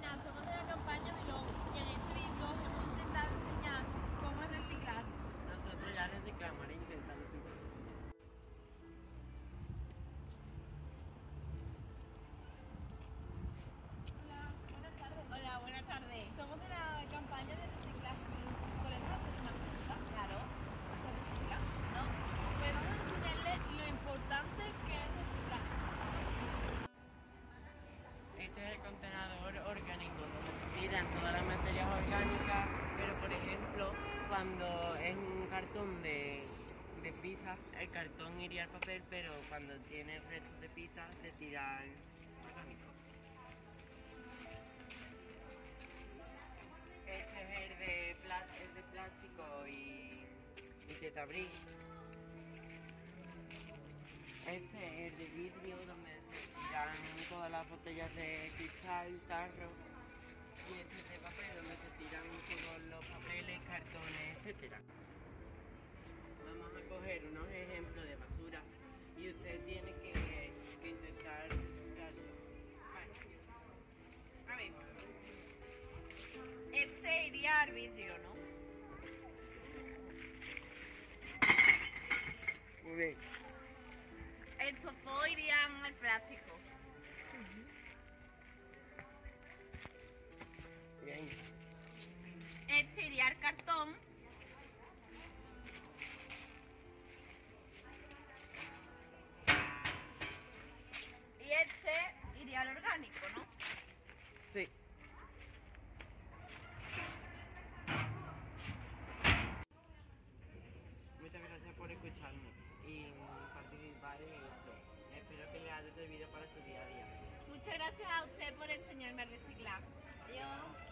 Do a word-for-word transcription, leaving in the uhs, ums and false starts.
Buenas, somos de la campaña Milox y en este vídeo os hemos intentado enseñar cómo es reciclar. Nosotros ya reciclamos, ahora intentando. Hola, buenas tardes. Hola, buenas tardes. Somos de la campaña de reciclaje. ¿Podemos hacer una pregunta? Claro. ¿Se recicla? No. Pues vamos a enseñarles lo importante que es reciclar. Este es el contenedor orgánico donde se tiran todas las materias orgánicas, pero por ejemplo, cuando es un cartón de, de pizza, el cartón iría al papel, pero cuando tiene restos de pizza se tira al orgánico. Este es el de, pla- el de plástico y, y tetabrí. Este es el de vidrio, donde se tiran todas las botellas de cristal, tarro. Y este es de papel, donde se tiran todos los papeles, cartones, etcétera. Vamos a coger unos ejemplos de basura y usted tiene que, que intentar reciclarlo. Vale. A ver. Este iría al vidrio, ¿no? Muy bien. Estos dos irían al plástico. Bien. Este iría al cartón. Y este iría al orgánico, ¿no? Sí. Muchas gracias por escucharme y participar en esto. Espero que les haya servido para su día a día. Muchas gracias a usted por enseñarme a reciclar. Adiós.